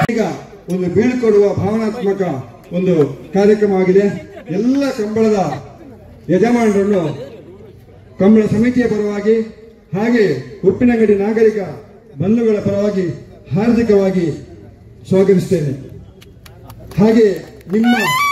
ಈಗ ಒಂದು ಬೀಳ್ಕೊಡುವ ಭಾವನಾತ್ಮಕ ಒಂದು ಕಾರ್ಯಕ್ರಮವಾಗಿದೆ. ಎಲ್ಲ ಕಂಬಳದ ಯಜಮಾನರನ್ನು ಕಂಬಳ ಸಮಿತಿಯ ಪರವಾಗಿ ಹಾಗೆ ಉಪ್ಪಿನಂಗಡಿ ನಾಗರಿಕ ಬಂಧುಗಳ ಪರವಾಗಿ ಹಾರ್ದಿಕವಾಗಿ ಸ್ವಾಗತಿಸುತ್ತೇನೆ. ಹಾಗೆ ನಿಮ್ಮ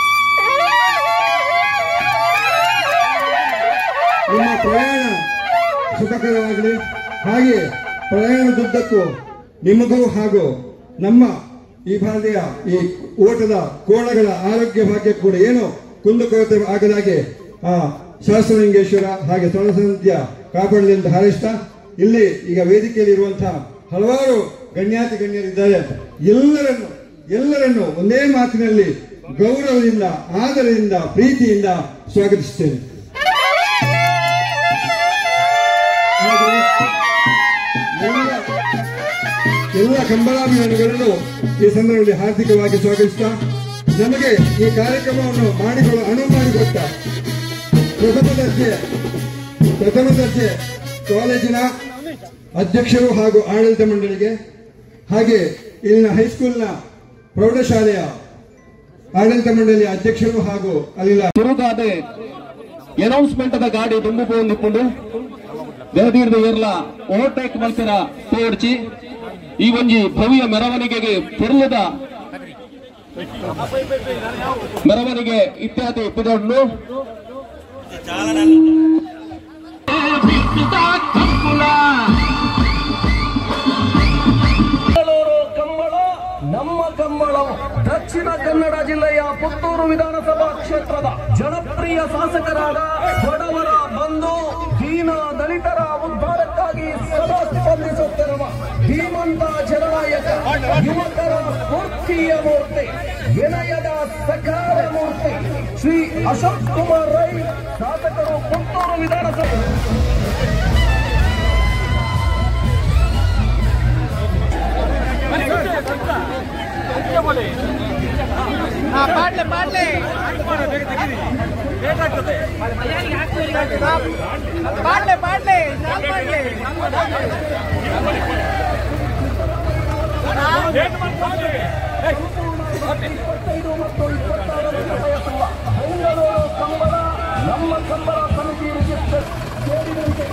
ಪ್ರಯಾಣ ಸುಖಕರವಾಗಲಿ. ಹಾಗೆ ಪ್ರಯಾಣದುದ್ದಕ್ಕೂ ನಿಮಗೂ ಹಾಗೂ ನಮ್ಮ ಈ ಬಾರಿಯ ಈ ಓಟದ ಕೋಣಗಳ ಆರೋಗ್ಯ ಭಾಗ್ಯ ಕೂಡ ಏನು ಕುಂದುಕೊರತೆ ಆಗದಾಗೆ ಆ ಶಾಸ್ತ್ರಲಿಂಗೇಶ್ವರ ಹಾಗೆ ತೊಳಸಂತ್ಯ ಕಾಪಾಡಲಿ ಅಂತ ಹಾರೈಸ್ತಾ, ಇಲ್ಲಿ ಈಗ ವೇದಿಕೆಯಲ್ಲಿ ಇರುವಂತಹ ಹಲವಾರು ಗಣ್ಯಾತಿ ಗಣ್ಯರಿದ್ದಾರೆ. ಎಲ್ಲರನ್ನು ಒಂದೇ ಮಾತಿನಲ್ಲಿ ಗೌರವದಿಂದ, ಆದರದಿಂದ, ಪ್ರೀತಿಯಿಂದ ಸ್ವಾಗತಿಸುತ್ತೇನೆ. ಎಲ್ಲ ಕಂಬಳಾಭಿಮಾನಿಗಳನ್ನು ಈ ಸಂದರ್ಭದಲ್ಲಿ ಹಾರ್ದಿಕವಾಗಿ ಸ್ವಾಗತಿಸುತ್ತಾ, ನಮಗೆ ಈ ಕಾರ್ಯಕ್ರಮವನ್ನು ಮಾಡಿಕೊಳ್ಳಲು ಅನುವು ಮಾಡಿಕೊಟ್ಟ ಪ್ರಥಮ ದರ್ಜೆ ಕಾಲೇಜಿನ ಅಧ್ಯಕ್ಷರು ಹಾಗೂ ಆಡಳಿತ ಮಂಡಳಿಗೆ, ಹಾಗೆ ಇಲ್ಲಿನ ಹೈಸ್ಕೂಲ್ನ ಪ್ರೌಢಶಾಲೆಯ ಆಡಳಿತ ಮಂಡಳಿಯ ಅಧ್ಯಕ್ಷರು ಹಾಗೂ ಅಲ್ಲಿನ ತಿರುಗಾದೆ ಅನೌನ್ಸ್ಮೆಂಟ್ ಅದ ಗಾಡಿ ದುಂಬು ನಿಂತುಕೊಂಡು ಬೆಳದೀರ್ದು ಏರ್ಲ ಓವರ್ಟೇಕ್ ಮಲ್ಪರ ತೋಡ್ಚಿ ಈ ಒಂಜಿ ಭವ್ಯ ಮೆರವಣಿಗೆಗೆ ತೆರಳದ ಮೆರವಣಿಗೆ ಇತ್ಯಾದಿ ಪದವನ್ನು ನಮ್ಮ ಕಂಬಳ ದಕ್ಷಿಣ ಕನ್ನಡ ಜಿಲ್ಲೆಯ ಪುತ್ತೂರು ವಿಧಾನಸಭಾ ಕ್ಷೇತ್ರದ ಜನಪ್ರಿಯ ಶಾಸಕರಾದ ಬಡವರ ಬಂಧು ದೀನ ದಲಿತರ ಉದ್ಧಾರಕ್ಕಾಗಿ ಸದಾ ಸ್ಪಂದಿಸುತ್ತಿರುವ ಧೀಮಂತ ಜನನಾಯಕ, ಯುವಕರ ಸ್ಫೂರ್ತಿಯ ಮೂರ್ತಿ, ವಿನಯದ ಸಕಾರ ಮೂರ್ತಿ ಶ್ರೀ ಅಶೋಕ್ ಕುಮಾರ್ ರೈ ಶಾಸಕರು ಪುತ್ತೂರು ವಿಧಾನಸಭೆ. ನಮ್ಮ ಕಂಬಳ ಸಮಿತಿ ರಿಜಿಸ್ಟರ್ ಸೇರಿದಂತೆ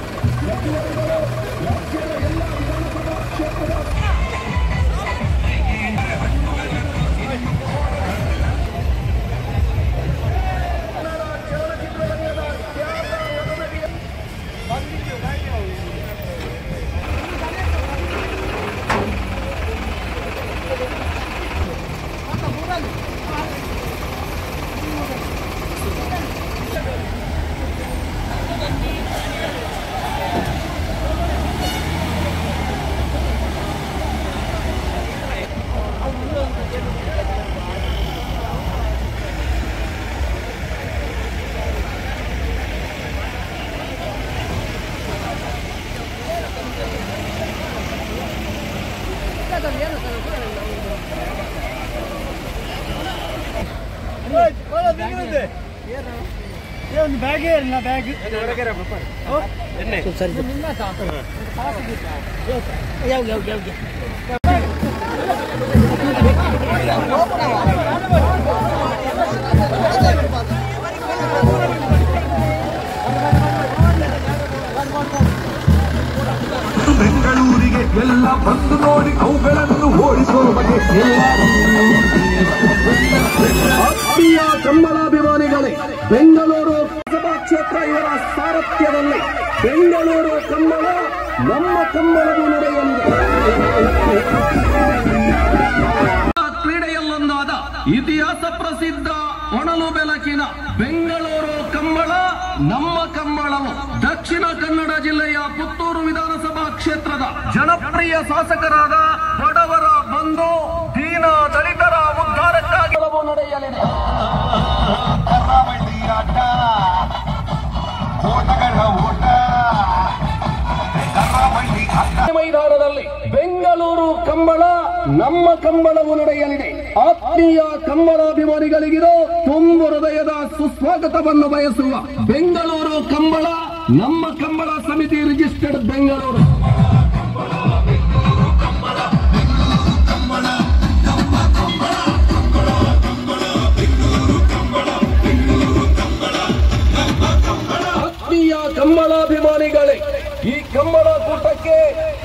ಬ್ಯಾಗ್ ಇಲ್ಲ ಬ್ಯಾಗ್ ಬೆಂಗಳೂರಿಗೆ ಎಲ್ಲ ಬಂದು ನೋಡಿ ಅವುಗಳನ್ನು ಓಡಿಸುವ ಬಗ್ಗೆ ಆತ್ಮೀಯ ಕಂಬಳಾಭಿಮಾನಿಗಳೇ, ಬೆಂಗಳೂರು ಲೋಕಸಭಾ ಕ್ಷೇತ್ರ ಇವರ ಸಾರಥ್ಯದಲ್ಲಿ ಬೆಂಗಳೂರು ಕಂಬಳ ನಮ್ಮ ಕಂಬಳವು ನಡೆಯಲಿದೆ. ಕ್ರೀಡೆಯಲ್ಲೊಂದಾದ ಇತಿಹಾಸ ಪ್ರಸಿದ್ಧ ಒಣಲು ಬೆಳಕಿನ ಬೆಂಗಳೂರು ಕಂಬಳ ನಮ್ಮ ಕಂಬಳವು ದಕ್ಷಿಣ ಕನ್ನಡ ಜಿಲ್ಲೆಯ ಪುತ್ತೂರು ವಿಧಾನಸಭಾ ಕ್ಷೇತ್ರದ ಜನಪ್ರಿಯ ಶಾಸಕರಾದ ಬಡವರ ಬಂಧು ದೀನ ದಲಿತರ ಉದ್ಧಾರಕ್ಕಾಗಿ ನಡೆಯಲಿದೆ. ಮೈದಾನದಲ್ಲಿ ಬೆಂಗಳೂರು ಕಂಬಳ ನಮ್ಮ ಕಂಬಳವು ನಡೆಯಲಿದೆ. ಆತ್ಮೀಯ ಕಂಬಳಾಭಿಮಾನಿಗಳಿಗಿರೋ ತುಂಬು ಹೃದಯದ ಸುಸ್ವಾಗತವನ್ನು ಬಯಸುವ ಬೆಂಗಳೂರು ಕಂಬಳ ನಮ್ಮ ಕಂಬಳ ಸಮಿತಿ ರಿಜಿಸ್ಟರ್ಡ್ ಬೆಂಗಳೂರು.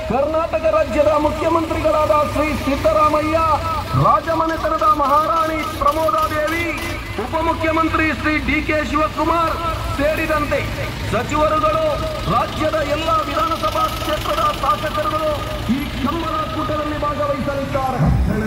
ಕರ್ನಾಟಕ ರಾಜ್ಯದ ಮುಖ್ಯಮಂತ್ರಿಗಳಾದ ಶ್ರೀ ಸಿದ್ದರಾಮಯ್ಯ, ರಾಜಮನೆತನದ ಮಹಾರಾಣಿ ಪ್ರಮೋದಾದೇವಿ, ಉಪಮುಖ್ಯಮಂತ್ರಿ ಶ್ರೀ ಡಿ.ಕೆ. ಶಿವಕುಮಾರ್ ಸೇರಿದಂತೆ ಸಚಿವರುಗಳು, ರಾಜ್ಯದ ಎಲ್ಲ ವಿಧಾನಸಭಾ ಕ್ಷೇತ್ರದ ಶಾಸಕರುಗಳು ಈ ಕಂಬಳ ಕೂಟದಲ್ಲಿ ಭಾಗವಹಿಸಲಿದ್ದಾರೆ.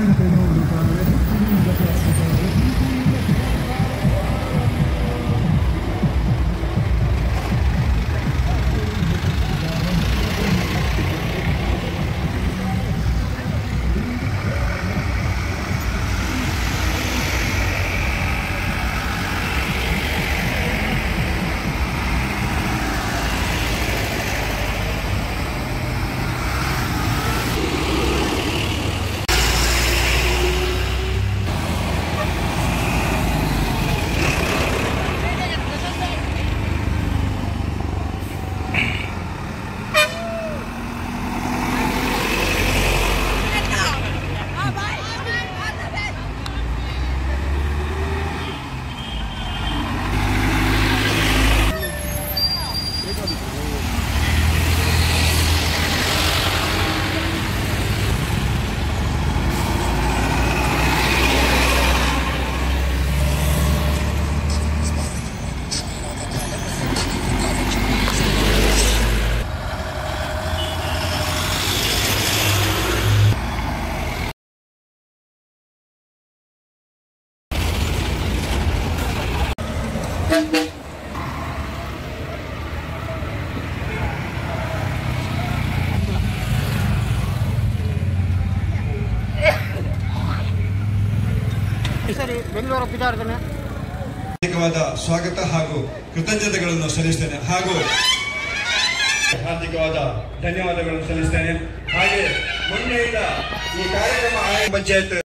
ಹಾರ್ದಿಕವಾದ ಸ್ವಾಗತ ಹಾಗೂ ಕೃತಜ್ಞತೆಗಳನ್ನು ಸಲ್ಲಿಸ್ತೇನೆ ಹಾಗೂ ಹಾರ್ದಿಕವಾದ ಧನ್ಯವಾದಗಳನ್ನು ಸಲ್ಲಿಸ್ತೇನೆ. ಹಾಗೆ ಮೊನ್ನೆಯಿಂದ ಈ ಕಾರ್ಯಕ್ರಮ ಪಂಚಾಯತ್